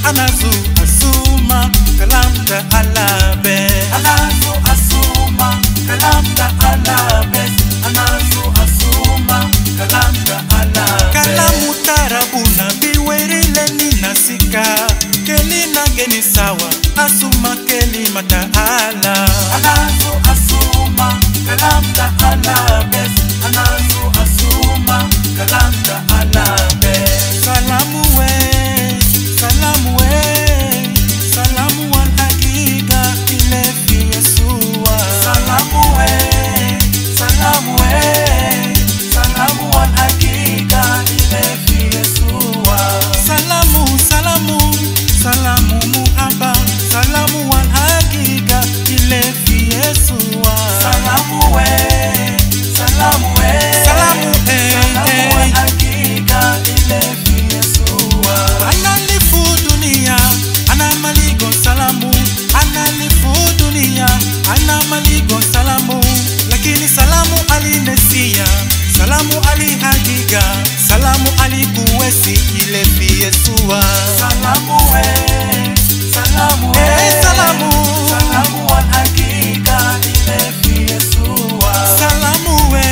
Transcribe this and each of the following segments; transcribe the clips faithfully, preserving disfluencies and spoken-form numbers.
anazu asuma kalamda alabe anazu asuma kalamda alabe anazu asuma kalamda alabe kalamu tarabuna biwerile ninasika keli nageni sawa asuma keli mataala anazu asuma kalamda alabe anazu asuma kalamda alabe salamu we salamu we salamu wal hakika ile fi Yesua salamu we salamu we salamu wal hakika ile fi Yesua salamu salamu salamu muhaba salamu wal hakika ile fi Yesua salamu we salamu we salamu salamu wal hakika ile fi Yesua analifu dunia ana maligo salamu analifu dunia ana maligo salamu lakini salamu alinesia salamu alihagiga salamu alikuwesi ile fi Yesua salamu we salamu we salamu salamu wal hakika ile fi Yesua salamu we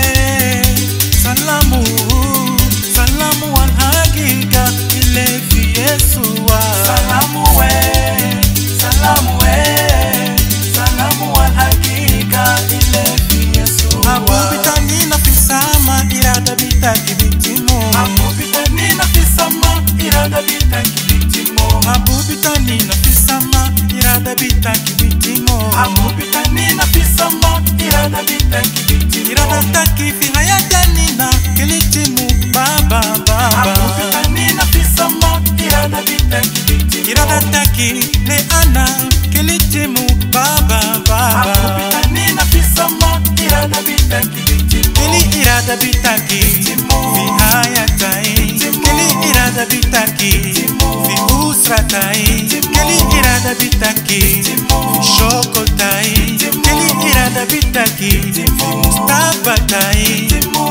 salamu salamu wal hakika ile fi Yesua salamu we salamu we salamu wal hakika ile fi Yesua abubitani na fisama irada bitaki bitimo abubitani na fisama irada bitaki bitimo abubitani na fisama irada bitaki bitimo abubitani na fisama irada bitaki bitimo irada taki fi hayatani na kilitimu baba baba abubitani na fisama irada bitaki bitimo irada taki le ana kilitimu baba baba abubitani na fisama irada bitaki bitimo kili irada bitaki fi hayatai kili irada bitaki fi usratai kili irada bitaki fi shokotai kili irada bitaki fi mustabatai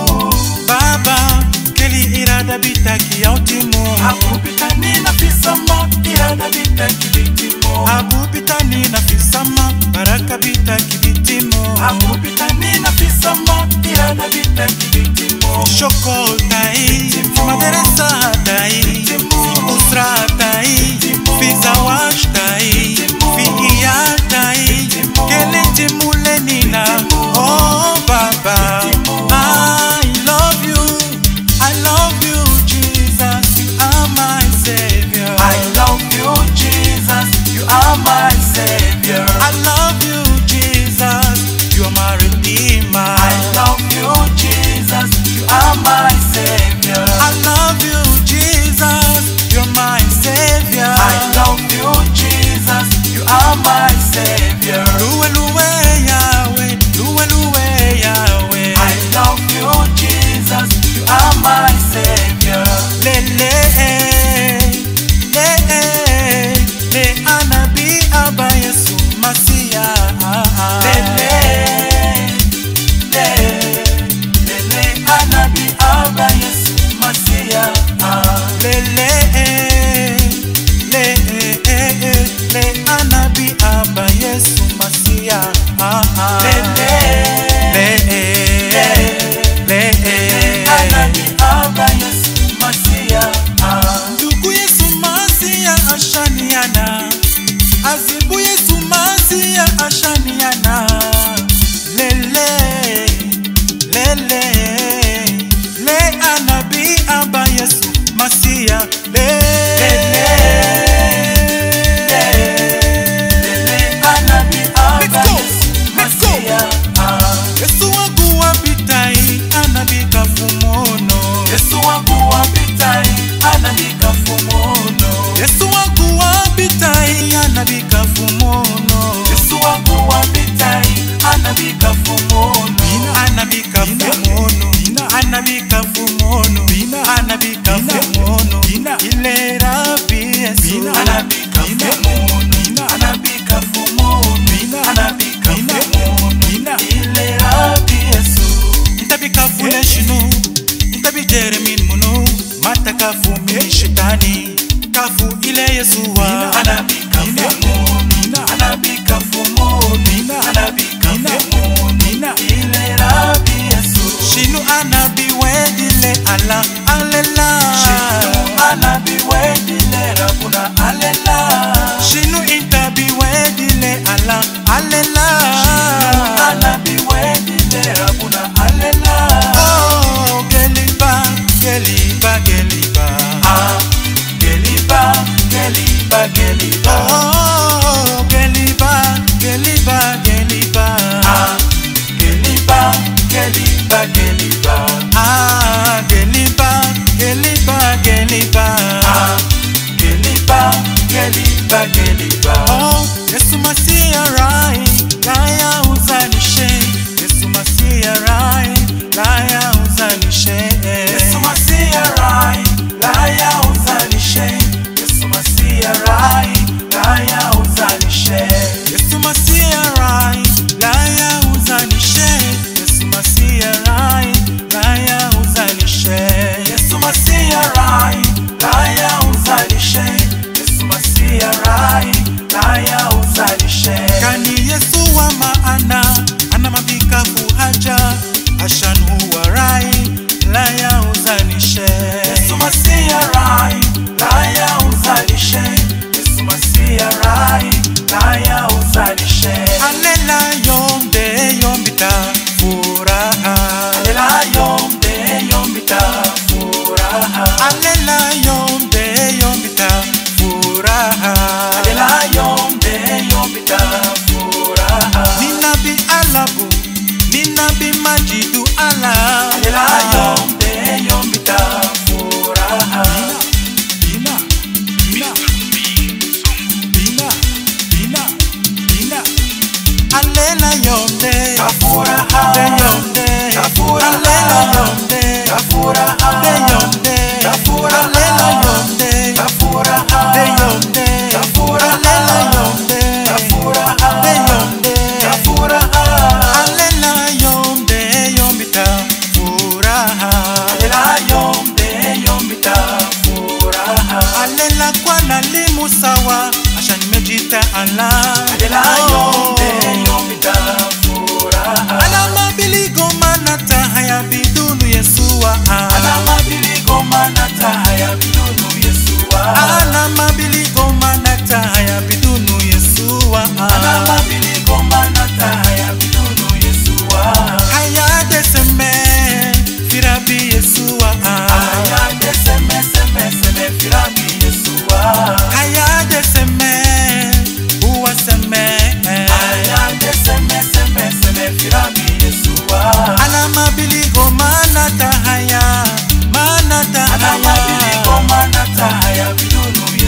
baba kili irada bitaki yautimu abubitani na fisama irada bitaki bitimo abubitani na fisama baraka bitaki bitimo abubitani na fisama irada bitaki bitimo shokotai maderesa tai usratai fi zawashtai fi iyatai kele timulenina oh baba I love you I love you Jesus you are my savior I love you Jesus you are my savior I love you Jesus you are my redeemer I love you Jesus you are my savior I love you Jesus you're my savior I love you Jesus you are my savior luwe luwe Yahweh luwe luwe Yahweh I love you Jesus you are my savior le le le le anabi aba Yesu Masia le le le le anabi aba Yesu Masia le le le le anabi aba Yesu Masia le le le le anabi aba Yesu Masia ndugu Yesu Masia ashaniana azibu Yesu Masia ashaniana lele lele le anabi aba Yesu Masia le le le anabi aba Yesu Masia Yesu wangu wabitai anabi kafumono Yesu wangu wabitai anabi kafumono Yesu wangu wabitai anabi kafumono Yesu wangu wabitai anabi kafumono anabi kafumono anabi kafumono anabi kafumono ile rabi Yesu anabi kafumono anabi kafumono anabi kafumono ile rabi Yesu ntabi kafule shinu ntabi jeremin munu mata kafumi shetani kafu fu ile Yesua anabika fumoni anabika fumoni anabika fumoni ile Rabbi Yesu shinu anabi wedile ala alela shinu anabi wedile rabuna alela shinu intabi wedile ala alela shinu anabi wedile rabuna alela oh geliba geliba geliba ah geliba geliba geliba oh geliba geliba geliba ah geliba geliba geliba ah geliba geliba geliba ah geliba geliba geliba oh Yesu Masia rai laya uzanishe Yesu Masia rai laya uzanishe Yesu Masia rai laya uzanishe Yesu Masia rai laya uzanishe Yesu Masia rai laya uzanishe Yesu Masia rai laya uzanishe Yesu Masia rai laya uzanishe Yesu Masia rai laya uzanishe kani Yesu wa maana ana mabika fuhaja ashan huwa rai laya uzanishe Yesu Masia rai laya uzanishe Yesu Masia rai laya uzanishe alela yombe yombita furaha alela yombe yombita furaha alela yombe yombita furaha alela yombe yombita furaha ninabi alabu ninabi majidu ala alela yombe yombita furaha bina bina bina bina bina alela yombe furaha yombe alela yombe furaha yombe alela yombe furaha yombe alela yombe furaha yombe furaha alela yombe yombita furaha alela yombe yombita furaha alela kwa nalimu sawa asha nimejita ala alela yombe yombita furaha ala mabiligo manata haya bidunu Yesua ala mabiligo manata haya bidunu Yesua ala mabiligo manata haya bidunu Yesua ala mabiligo manata haya bidunu Yesua haya deseme firabi Yesua haya deseme seme seme firabi Yesua haya deseme uwa seme haya deseme seme seme firabi Yesua ala mabiligo manata haya manata ala mabiligo manata haya bidunu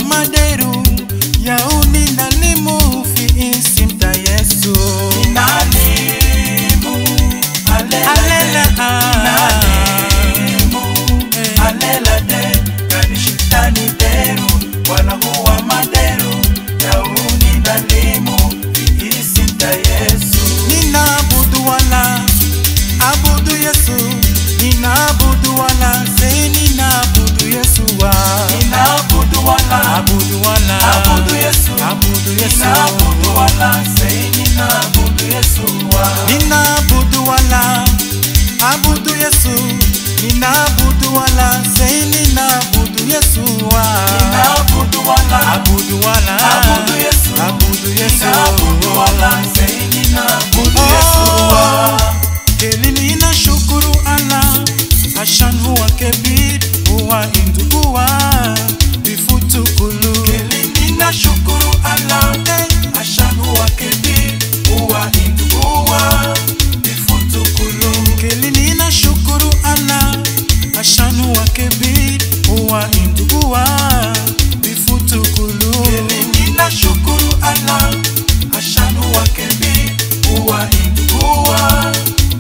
maderu ya uni nalimu fi isimta Yesu nalimu alela nalimu alela de kanishitani deru wala huwa maderu ya uni nalimu fi isimta Yesu ninabudu wala abudu Yesu ninabudu wala say ninabudu Yesu wa ninabudu wala abudu wala abudu Yesu abudu Yesu ninabudu wala say ninabudu Yesu wa ninabudu wala abudu Yesu ninabudu wala say ninabudu Yesu wa ninabudu wala abudu wala abudu Yesu abudu Yesu ninabudu wala say ninabudu Yesu wa kelini na shukuru Allah ashan huwa kebir huwa induwa bifutu kulu kelini na shukuru Allah ashan huwa kebir huwa induwa bifutu kulu kelini na shukuru Allah ashan huwa kebir huwa induwa bifutu kulu kelini na shukuru Allah ashan huwa kebir huwa induwa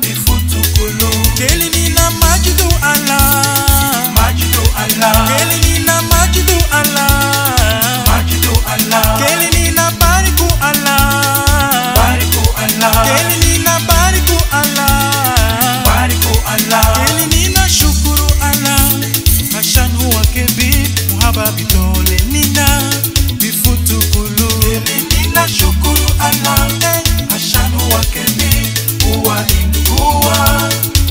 kelina majidu Allah majidu Allah kelina majidu Allah majidu Allah kelina bariku Allah bariku Allah kelina bariku Allah bariku Allah kelina shukuru Allah ashan huwa kebir muhaba bitole nina bifutu kulu kelina shukuru Allah ashan huwa kebir huwa induwa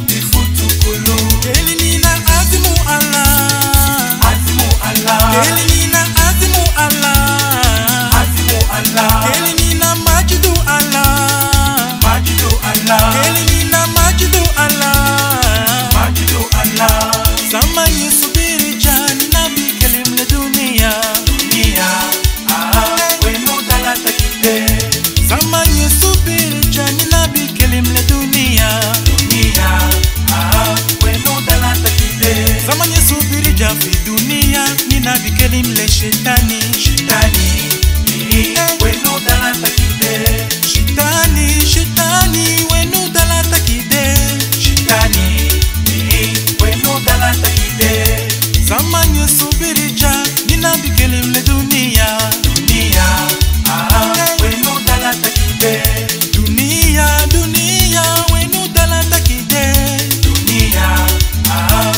kelina azimu Allah azimu Allah kelina azimu Allah azimu Allah kelina majidu Allah majidu Allah kelina majidu Allah majidu Allah zamani subiri jani nabi kelimle dunia dunia ah wenu dalata kide zamani subiri jani nabi kelimle dunia dunia ah zamani subiri jafi dunia nina bikelim le shetani shetani wenu dalata kide shetani shetani wenu dalata kide shetani wenu dalata kide zamani subiri ja nina bikelim le dunia dunia ah wenu dalata kide dunia dunia wenu dalata kide dunia ah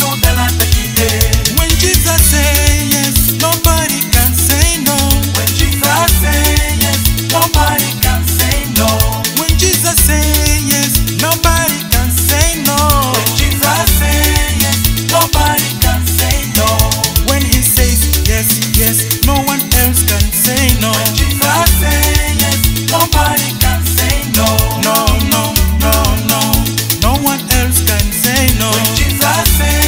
when Jesus say yes, nobody can say no. When Jesus say yes, nobody can say no. When Jesus say yes, nobody can say no. When Jesus say yes, nobody can say no. When he says yes, yes, no one else can say no. When Jesus say yes, nobody can say no. No, no, no, no, no one else can say no. When Jesus say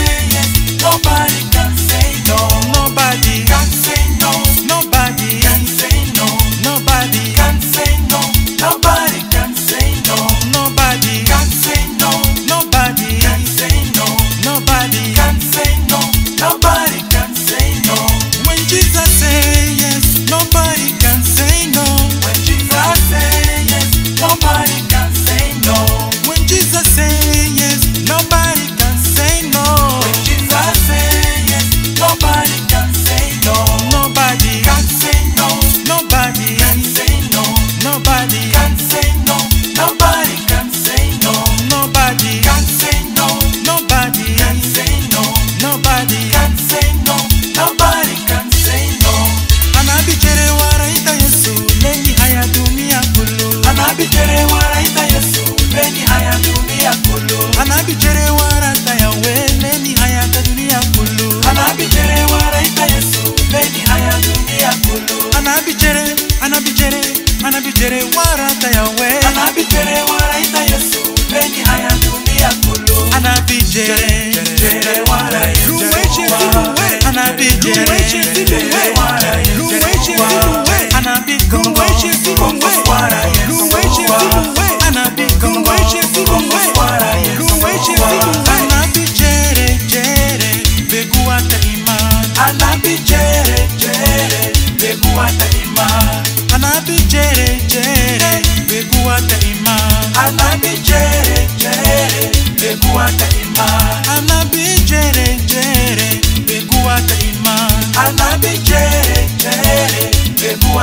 nobody can say no. Nobody can say no. Nobody can say no. Nobody can say no. Nobody can say no. Nobody can say no. Nobody can say no. Nobody can say no. Nobody can say no. When Jesus say yes, nobody can say no. When Jesus say yes, nobody can say no. When Jesus say yes, nobody can say no. When Jesus say yes, nobody can say no. Nobody can say no. Nobody can say no. Nobody can say no. Nobody can say no. Nobody can say no. Nobody can say no. Nobody can say no. Nobody can say no. Anabijere waraita Yesu leni haya dunia kulu. Anabijere waraita Yesu leni haya dunia kulu. Anabijere warata yawe leni haya dunia kulu. Anabijere waraita Yesu leni haya dunia kulu. Anabijere anabijere anabijere warata yawe. Anabijere waraita Yesu leni haya dunia kulu. Anabijere jere waraita luweche luwe anabijere luweche waraita luweche luwe anabijere luweche luwe luweche luwe anabijere luweche luwe luweche luwe anabijere jere beguata iman anabijere jere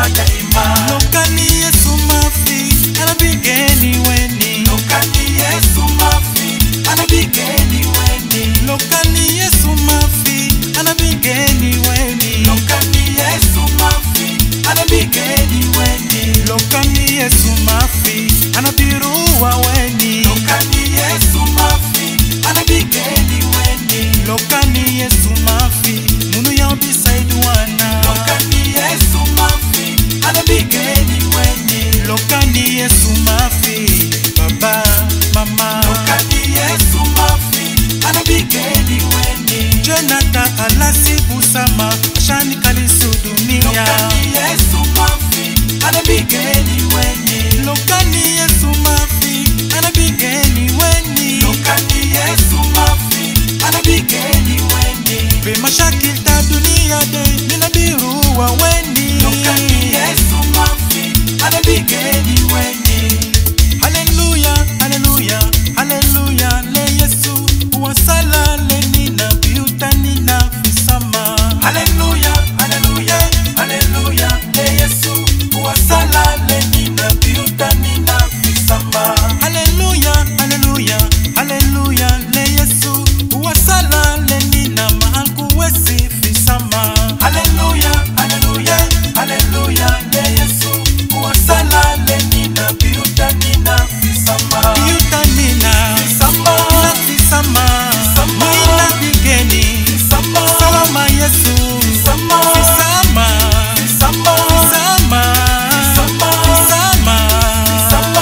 daima. Lokani Yesu mafi anapigeni weni. Lokani Yesu mafi anapigeni weni. Lokani Yesu mafi anapigeni weni. Lokani Yesu mafi anapigeni weni. Lokani Yesu mafi anapiruwa weni. Lokani Yesu mafi anapigeni weni. Lokani Yesu mafi munu ya beside wana. Lokani Yesu mafi anapigeni weni. Lokani Yesu mafi baba mama. Lokani Yesu mafi anapigeni weni. Jonata alasi busama shani kalisu dunia. Lokani Yesu mafi anapigeni weni. Lokani Yesu mafi anapigeni weni. Lokani Yesu mafi anapigeni weni. Be mashakil ta dunia de ninabiruwa weni. Lokani Yesu mafi anapigeni weni. Hallelujah, hallelujah, hallelujah. Le Yesu uwasala le nina biuta nina fisama. Hallelujah, hallelujah, hallelujah. Le Yesu uwasala le nina biuta nina fisama. Hallelujah, hallelujah, hallelujah. Le Yesu uwasala le nina maanku wesi fisama. Hallelujah, hallelujah, hallelujah. Le Yesu uwasala le nina biuta nina fisama. Biuta nina fisama. Nina fisama. Fisama. Nina bigeni. Fisama. Salama Yesu. Fisama. Fisama. Fisama. Fisama. Fisama. Fisama. Fisama.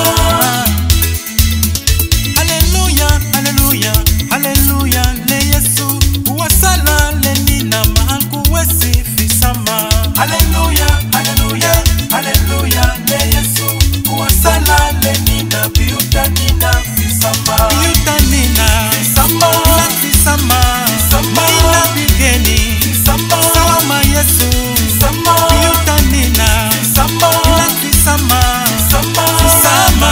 Hallelujah, hallelujah, hallelujah. Le Yesu uwasala le nina maanku wesi fisama. Hallelujah, hallelujah, hallelujah. Le Yesu uwasala le nina biuta nina fisama. Biuta nina fisama. Nina fisama. Fisama. Nina bigeni. Fisama. Salama Yesu. Fisama. Biuta nina fisama. Nina fisama. Fisama. Fisama.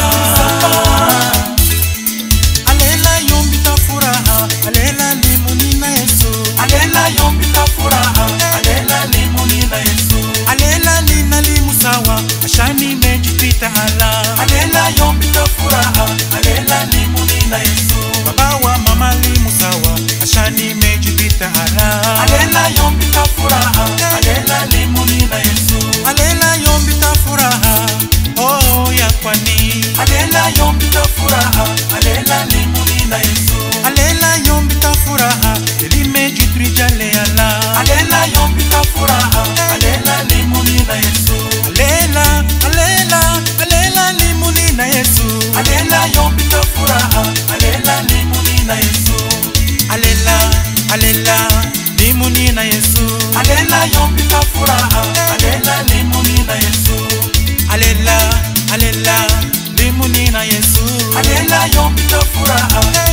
Alela yombita furaha, alela limunina Yesu. Alela yombita furaha, alela limunina Yesu. Alela nina limusawa, ashani mejipita ala. Alela yombita furaha, alela limunina Yesu. Baba wa mama limusawa, ashani mejipita ala. Alela yombita furaha, alela limunina Yesu. Alela yombita furaha, oh ya kwani. Alela yombita furaha, alela limunina Yesu. Alela yombita furaha, limejitrija ala. Alela yombita furaha, alela limunina Yesu. Alela, alela, alela limunina Yesu. Alela yombita furaha, alela limunina Yesu. Alela, alela limunina Yesu. Alela yombita furaha, alela limunina Yesu. Alela, alela limunina Yesu. Alela yombita furaha.